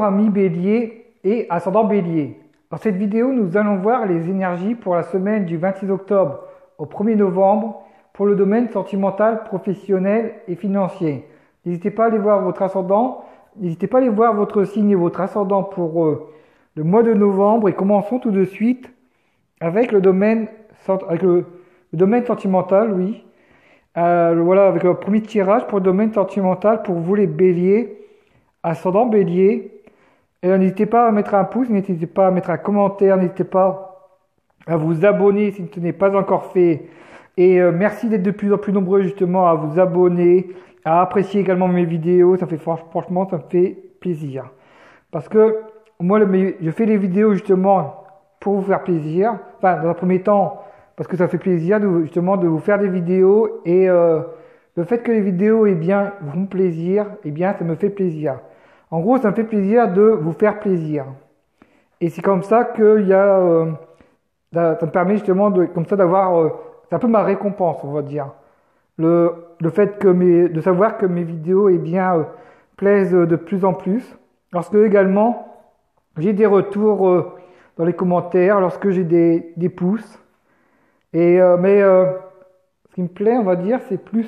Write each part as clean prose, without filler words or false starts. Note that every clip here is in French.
Bonjour amis Bélier et ascendant Bélier. Dans cette vidéo, nous allons voir les énergies pour la semaine du 26 octobre au 1er novembre pour le domaine sentimental, professionnel et financier. N'hésitez pas à aller voir votre ascendant, n'hésitez pas à aller voir votre signe et votre ascendant pour le mois de novembre et commençons tout de suite avec le domaine, sentimental, oui. Voilà, avec le premier tirage pour le domaine sentimental pour vous les Béliers. Ascendant Bélier, n'hésitez pas à mettre un pouce, n'hésitez pas à mettre un commentaire, n'hésitez pas à vous abonner si ce n'est pas encore fait. Et merci d'être de plus en plus nombreux justement à vous abonner, à apprécier également mes vidéos, ça fait franchement ça me fait plaisir. Parce que moi je fais les vidéos justement pour vous faire plaisir, enfin dans un premier temps parce que ça fait plaisir justement de vous faire des vidéos et le fait que les vidéos vous font plaisir, ça me fait plaisir. En gros, ça me fait plaisir de vous faire plaisir. Et c'est comme ça que ça me permet justement d'avoir, c'est un peu ma récompense, on va dire. Le fait de savoir que mes vidéos, plaisent de plus en plus. Lorsque également, j'ai des retours dans les commentaires, lorsque j'ai des pouces. Ce qui me plaît, on va dire, c'est plus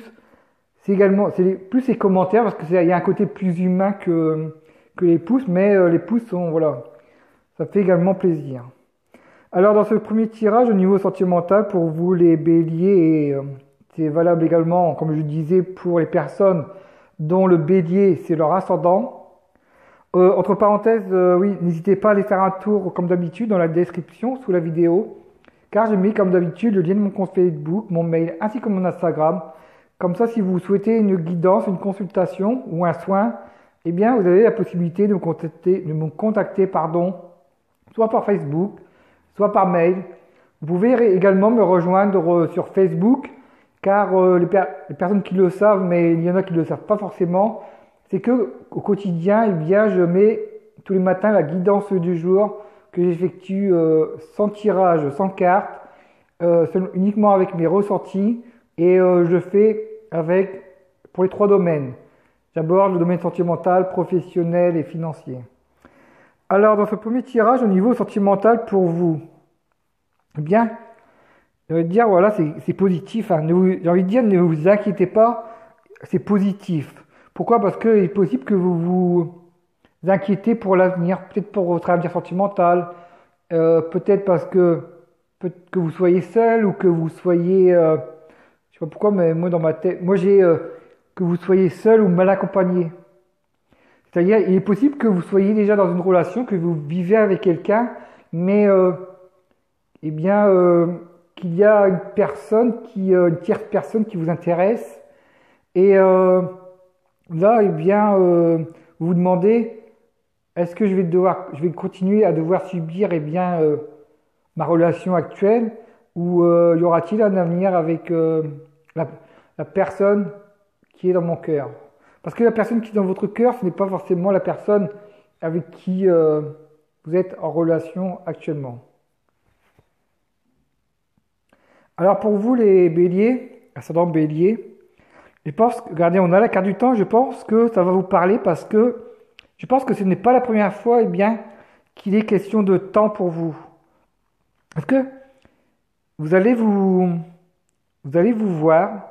les commentaires parce qu'il y a un côté plus humain que les pouces, mais les pouces voilà, ça fait également plaisir. Alors dans ce premier tirage au niveau sentimental pour vous les Béliers, et c'est valable également, comme je disais, pour les personnes dont le Bélier c'est leur ascendant. Entre parenthèses, oui, n'hésitez pas à aller faire un tour comme d'habitude dans la description sous la vidéo, car j'ai mis comme d'habitude le lien de mon compte Facebook, mon mail ainsi que mon Instagram. Comme ça, si vous souhaitez une guidance, une consultation ou un soin, vous avez la possibilité de me contacter, soit par Facebook, soit par mail. Vous pouvez également me rejoindre sur Facebook, car les personnes qui le savent, mais il y en a qui ne le savent pas forcément, c'est que au quotidien, je mets tous les matins la guidance du jour que j'effectue sans tirage, sans carte, uniquement avec mes ressentis. Et je fais pour les trois domaines. J'aborde le domaine sentimental, professionnel et financier. Alors, dans ce premier tirage au niveau sentimental pour vous, je vais dire, voilà, c'est positif. Hein. J'ai envie de dire, ne vous inquiétez pas, c'est positif. Pourquoi ? Parce qu'il est possible que vous vous inquiétez pour l'avenir, peut-être pour votre avenir sentimental, peut-être parce que vous soyez seul ou que vous soyez... je sais pas pourquoi, mais moi dans ma tête, j'ai que vous soyez seul ou mal accompagné. C'est-à-dire, il est possible que vous soyez déjà dans une relation, que vous vivez avec quelqu'un, mais qu'il y a une tierce personne qui vous intéresse, et là, vous vous demandez, est-ce que je vais continuer à devoir subir ma relation actuelle, ou y aura-t-il un avenir avec la personne qui est dans mon cœur? Parce que la personne qui est dans votre cœur, ce n'est pas forcément la personne avec qui vous êtes en relation actuellement. Alors pour vous les Béliers, ascendant Bélier, regardez, on a la carte du temps, je pense que ça va vous parler parce que je pense que ce n'est pas la première fois qu'il est question de temps pour vous. Parce que vous allez vous voir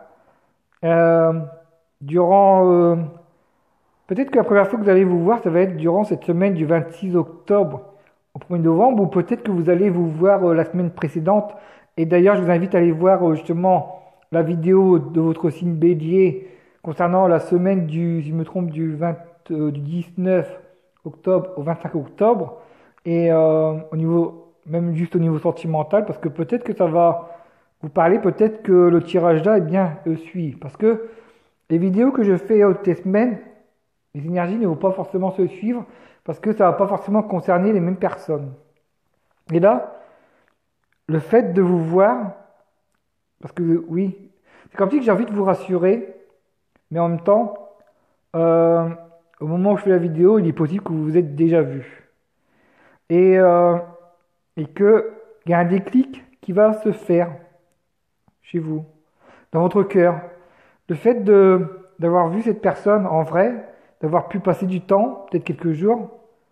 durant... peut-être que la première fois que vous allez vous voir, ça va être durant cette semaine du 26 octobre au 1er novembre, ou peut-être que vous allez vous voir la semaine précédente. Et d'ailleurs, je vous invite à aller voir justement la vidéo de votre signe Bélier concernant la semaine si je me trompe, du 19 octobre au 25 octobre. Et même juste au niveau sentimental, parce que peut-être que ça va vous parler, peut-être que le tirage là suit. Parce que les vidéos que je fais toutes les semaines, les énergies ne vont pas forcément se suivre, parce que ça ne va pas forcément concerner les mêmes personnes. Et là, le fait de vous voir, parce que oui, c'est comme si j'ai envie de vous rassurer, mais en même temps, au moment où je fais la vidéo, il est possible que vous vous êtes déjà vu. Et qu'il y a un déclic qui va se faire chez vous, dans votre cœur. Le fait d'avoir vu cette personne en vrai, d'avoir pu passer du temps, peut-être quelques jours,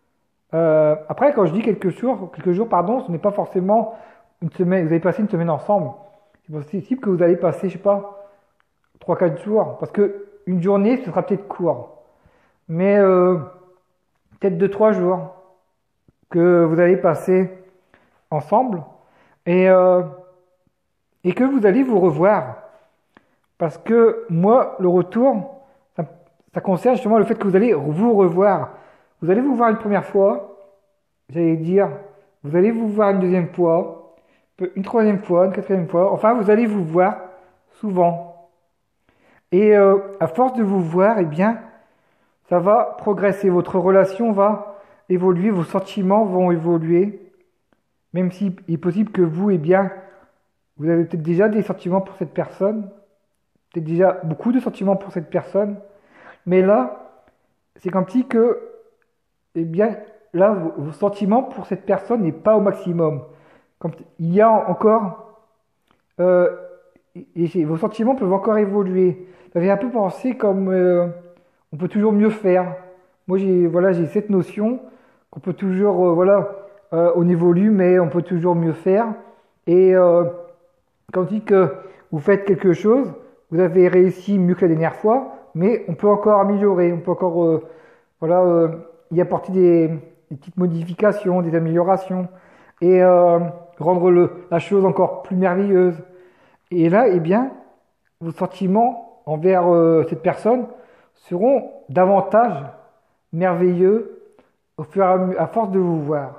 Après, quand je dis quelques jours, pardon, ce n'est pas forcément une semaine. Vous allez passer une semaine ensemble. C'est possible que vous allez passer, je sais pas, 3 4 jours. Parce que une journée, ce sera peut-être court. Mais peut-être 2 3 jours que vous allez passer ensemble et, euh, et que vous allez vous revoir. Parce que moi, le retour, ça concerne justement le fait que vous allez vous revoir. Vous allez vous voir une première fois, j'allais dire, vous allez vous voir une deuxième fois, une troisième fois, une quatrième fois, enfin vous allez vous voir souvent. Et à force de vous voir, eh bien, ça va progresser, votre relation va évoluer, vos sentiments vont évoluer, même s'il est possible que vous, eh bien, vous avez peut-être déjà des sentiments pour cette personne, peut-être déjà beaucoup de sentiments pour cette personne, mais là, c'est comme si que, eh bien, là, vos sentiments pour cette personne n'est pas au maximum. Comme il y a encore, euh, vos sentiments peuvent encore évoluer. Ça fait un peu penser comme on peut toujours mieux faire. Moi, j'ai cette notion qu'on peut toujours, on évolue, mais on peut toujours mieux faire. Et quand on dit que vous faites quelque chose, vous avez réussi mieux que la dernière fois, mais on peut encore améliorer, on peut encore, voilà, y apporter des petites modifications, des améliorations, et rendre la chose encore plus merveilleuse. Et là, eh bien, vos sentiments envers cette personne seront davantage merveilleux à force de vous voir.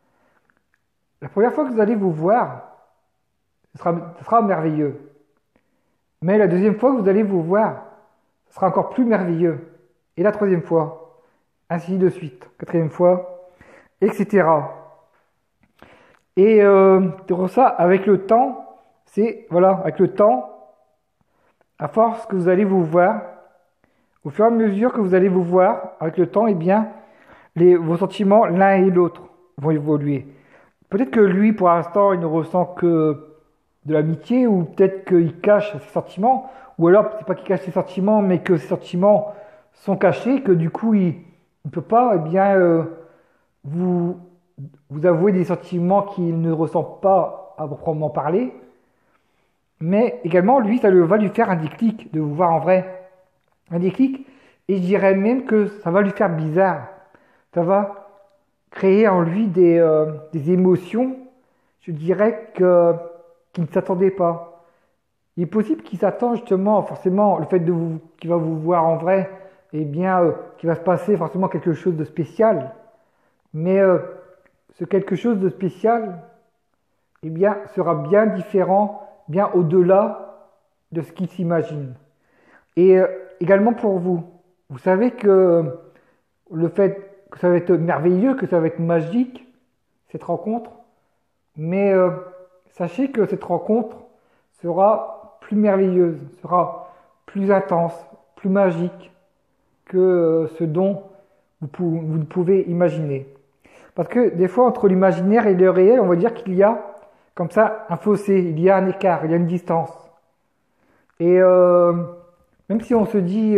La première fois que vous allez vous voir, ce sera merveilleux. Mais la deuxième fois que vous allez vous voir, ce sera encore plus merveilleux. Et la troisième fois, ainsi de suite. Quatrième fois, etc. Et pour ça, avec le temps, avec le temps, à force que vous allez vous voir, au fur et à mesure que vous allez vous voir, avec le temps, eh bien, vos sentiments l'un et l'autre vont évoluer. Peut-être que lui, pour l'instant, il ne ressent que de l'amitié, ou peut-être qu'il cache ses sentiments, ou alors c'est pas qu'il cache ses sentiments, mais que ses sentiments sont cachés, que du coup il ne peut pas, eh bien, vous vous avouer des sentiments qu'il ne ressent pas à proprement parler, mais également lui, va lui faire un déclic de vous voir en vrai, un déclic, et je dirais même que ça va lui faire bizarre, ça va créer en lui des émotions, je dirais qu'il ne s'attendait pas. Il est possible qu'il s'attend justement, forcément, le fait qu'il va vous voir en vrai, eh bien, qu'il va se passer forcément quelque chose de spécial. Mais ce quelque chose de spécial, eh bien, sera bien différent, bien au-delà de ce qu'il s'imagine. Et également pour vous, vous savez que le fait que ça va être merveilleux, que ça va être magique, cette rencontre, mais sachez que cette rencontre sera plus merveilleuse, sera plus intense, plus magique que ce dont vous ne pouvez imaginer. Parce que des fois, entre l'imaginaire et le réel, on va dire qu'il y a comme ça un fossé, il y a un écart, il y a une distance. Et même si on se dit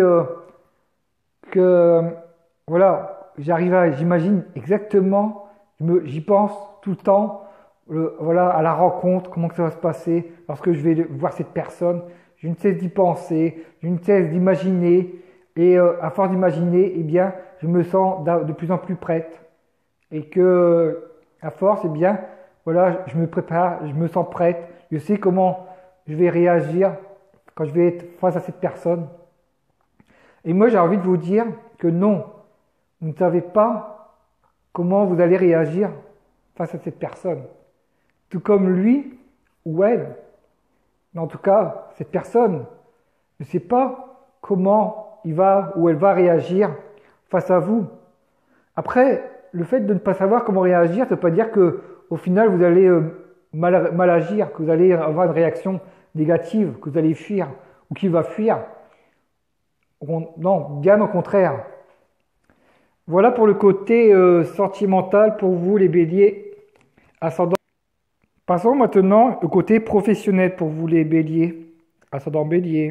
que, voilà, j'imagine exactement, j'y pense tout le temps, voilà, à la rencontre, comment que ça va se passer, lorsque je vais voir cette personne, je ne cesse d'y penser, je ne cesse d'imaginer, et à force d'imaginer, eh bien, je me sens de plus en plus prête, et que, à force, eh bien, voilà, je me prépare, je me sens prête, je sais comment je vais réagir quand je vais être face à cette personne. Et moi, j'ai envie de vous dire que non, vous ne savez pas comment vous allez réagir face à cette personne. Tout comme lui ou elle, mais en tout cas, cette personne ne sait pas comment il va ou elle va réagir face à vous. Après, le fait de ne pas savoir comment réagir, ça ne veut pas dire que au final vous allez mal agir, que vous allez avoir une réaction négative, que vous allez fuir ou qu'il va fuir. Non, bien au contraire. Voilà pour le côté sentimental pour vous les béliers ascendant. Passons maintenant au côté professionnel pour vous les béliers, ascendant bélier.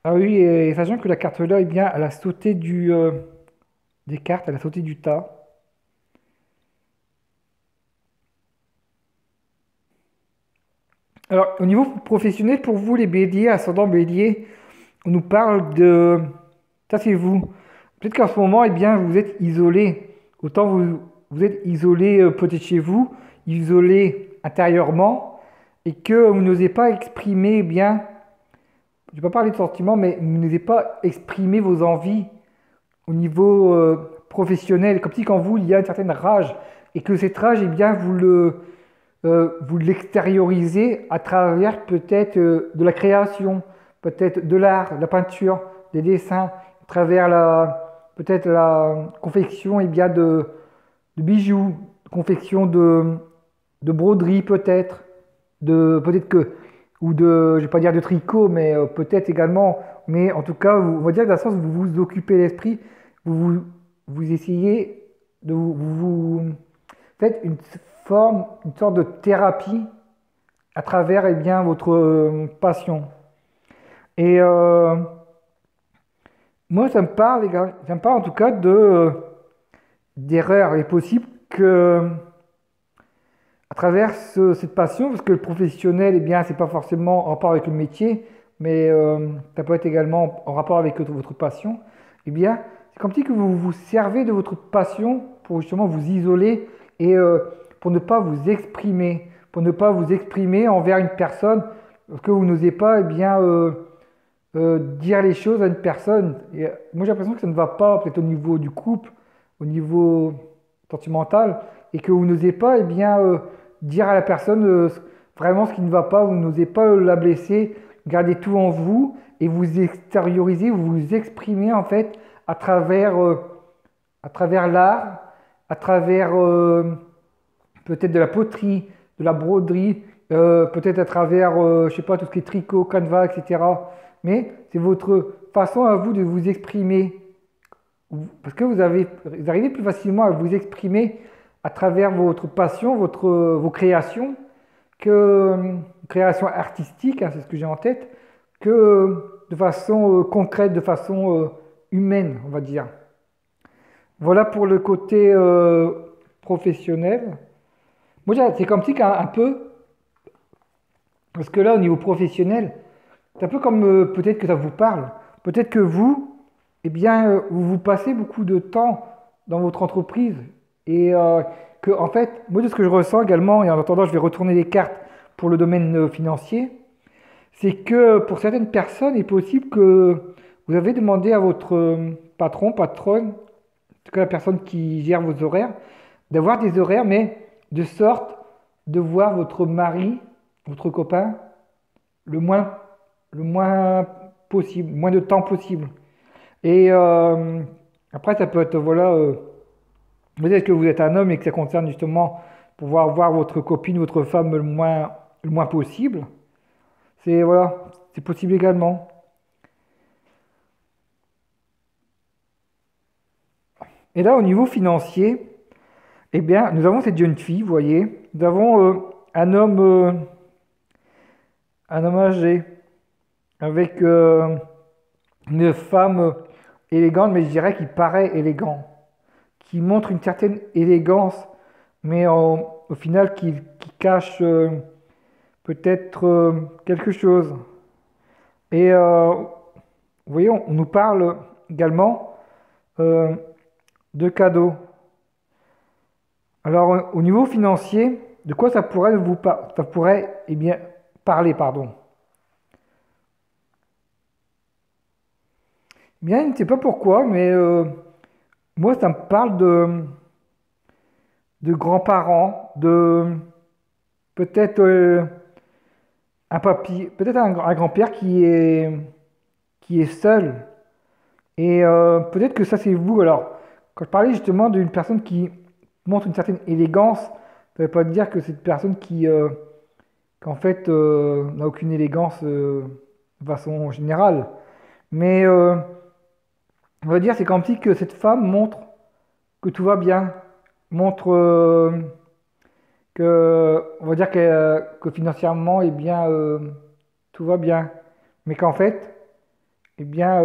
Ah oui, et sachant que la carte là, eh bien, elle a sauté des cartes, elle a sauté du tas. Alors, au niveau professionnel, pour vous, les béliers, ascendant bélier, on nous parle de... Ça, c'est vous. Peut-être qu'en ce moment, eh bien, vous êtes isolé. Autant vous êtes isolé peut-être chez vous, isolé intérieurement, et que vous n'osez pas exprimer, eh bien, je ne vais pas parler de sentiments, mais vous n'osez pas exprimer vos envies au niveau professionnel, comme si qu'en vous, il y a une certaine rage, et que cette rage, eh bien, vous l'extériorisez à travers peut-être de la création, peut-être de l'art, de la peinture, des dessins, à travers peut-être la confection eh bien, de bijoux, confection de broderie peut-être, peut-être que, ou de, je vais pas dire de tricot, mais peut-être également, mais en tout cas, on va dire que dans le sens où vous vous occupez l'esprit, vous essayez de vous faites une forme, une sorte de thérapie à travers eh bien, votre passion. Et moi, ça me parle, les gars, ça me parle en tout cas d'erreurs. Il est possible que, à travers cette passion, parce que le professionnel, eh bien, c'est pas forcément en rapport avec le métier, mais ça peut être également en rapport avec votre passion, eh bien, c'est comme si que vous vous servez de votre passion pour justement vous isoler et pour ne pas vous exprimer, envers une personne, parce que vous n'osez pas, eh bien, dire les choses à une personne. Et, moi, j'ai l'impression que ça ne va pas, peut-être au niveau du couple, au niveau sentimental, et que vous n'osez pas, eh bien, dire à la personne vraiment ce qui ne va pas, vous n'osez pas la blesser, gardez tout en vous et vous extériorisez, vous vous exprimez en fait à travers l'art, à travers peut-être de la poterie, de la broderie, peut-être à travers, je sais pas, tout ce qui est tricot, canevas, etc. Mais c'est votre façon à vous de vous exprimer. Parce que vous arrivez plus facilement à vous exprimer à travers votre passion, vos créations, que création artistique, hein, c'est ce que j'ai en tête, que de façon concrète, de façon humaine, on va dire. Voilà pour le côté professionnel. Moi, c'est comme si qu'un un peu, parce que là, au niveau professionnel, c'est un peu comme peut-être que ça vous parle. Peut-être que vous, eh bien, vous passez beaucoup de temps dans votre entreprise et que, en fait, moi, de ce que je ressens également, et en attendant, je vais retourner les cartes pour le domaine financier, c'est que pour certaines personnes, il est possible que vous avez demandé à votre patronne, en tout cas la personne qui gère vos horaires, d'avoir des horaires, mais de sorte de voir votre mari, votre copain, le moins, le moins possible, moins de temps possible. Et après, ça peut être, voilà, peut-être que vous êtes un homme et que ça concerne justement pouvoir voir votre copine, votre femme le moins possible. C'est, voilà, c'est possible également. Et là, au niveau financier, eh bien, nous avons cette jeune fille, vous voyez. Nous avons un homme âgé avec une femme élégante, mais je dirais qu'il paraît élégant, qui montre une certaine élégance, mais au final qui cache peut-être quelque chose. Et vous voyez, on nous parle également euh, de cadeaux. Alors, au niveau financier, de quoi ça pourrait ça pourrait eh bien parler, pardon. Bien, je ne sais pas pourquoi, mais moi, ça me parle de grands-parents, de peut-être un papy, peut-être un grand-père qui est seul. Et peut-être que ça, c'est vous. Alors, quand je parlais justement d'une personne qui montre une certaine élégance, ça ne veut pas dire que c'est une personne qu'en fait, n'a aucune élégance de façon générale. Mais on va dire, c'est comme si que cette femme montre que tout va bien, montre on va dire que financièrement, eh bien, tout va bien. Mais qu'en fait, eh bien,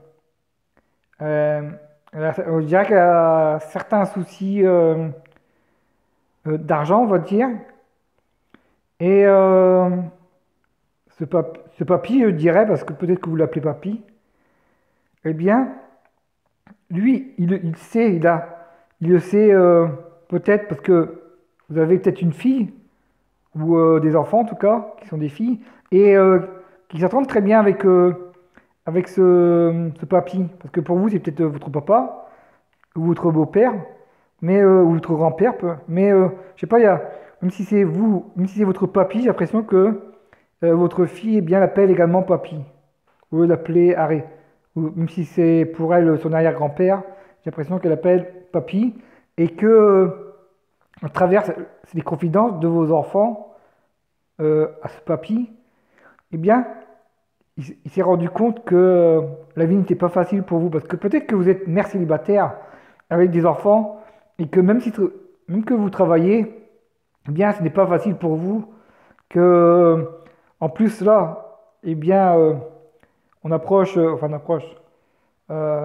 euh, je dirais qu'elle a certains soucis d'argent, on va dire. Et ce papy, je dirais, parce que peut-être que vous l'appelez papy, eh bien, lui, il sait, il le sait peut-être parce que vous avez peut-être une fille, ou des enfants en tout cas, qui sont des filles, et qui s'entendent très bien avec ce papy. Parce que pour vous, c'est peut-être votre papa, ou votre beau-père, ou votre grand-père, mais je sais pas, même si c'est vous, même si c'est votre papy, j'ai l'impression que votre fille, eh bien, l'appelle également papy, au lieu d'appeler Harry. Ou même si c'est pour elle son arrière-grand-père, j'ai l'impression qu'elle appelle papy, et que à travers les confidences de vos enfants à ce papy, eh bien, il s'est rendu compte que la vie n'était pas facile pour vous, parce que peut-être que vous êtes mère célibataire avec des enfants, et que même que vous travaillez, eh bien, ce n'est pas facile pour vous, que en plus là, eh bien, on approche, enfin on approche, euh,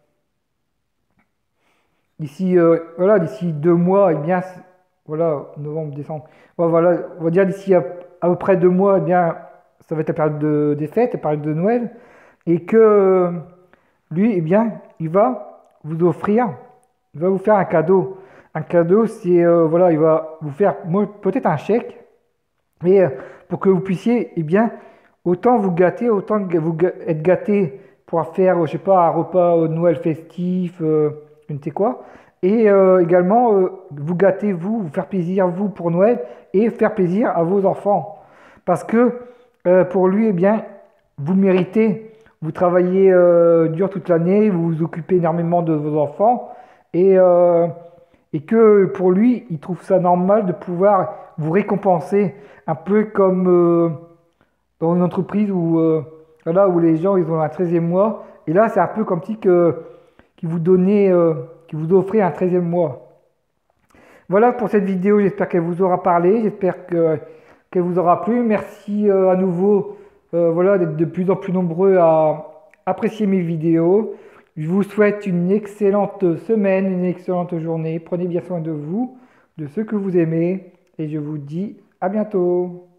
d'ici voilà, d'ici 2 mois, eh bien, voilà, novembre, décembre, ouais, voilà, on va dire d'ici à peu près 2 mois, eh bien, ça va être la période des fêtes, la période de Noël, et que lui, eh bien, il va vous offrir, il va vous faire un cadeau. Un cadeau, c'est voilà, il va vous faire peut-être un chèque, et pour que vous puissiez, eh bien, autant vous gâter, autant que être gâté pour faire, je sais pas, un repas de Noël festif, je ne sais quoi, et également vous gâter vous faire plaisir vous pour Noël et faire plaisir à vos enfants. Parce que pour lui, eh bien, vous méritez, vous travaillez dur toute l'année, vous vous occupez énormément de vos enfants, et, euh, et que pour lui, il trouve ça normal de pouvoir vous récompenser, un peu comme dans une entreprise où, voilà, où les gens ils ont un 13e mois, et là c'est un peu comme si qui vous donnait, qui vous offrait un 13e mois. Voilà pour cette vidéo, j'espère qu'elle vous aura parlé, j'espère qu'elle vous aura plu. Merci à nouveau voilà, d'être de plus en plus nombreux à apprécier mes vidéos. Je vous souhaite une excellente semaine, une excellente journée. Prenez bien soin de vous, de ceux que vous aimez, et je vous dis à bientôt.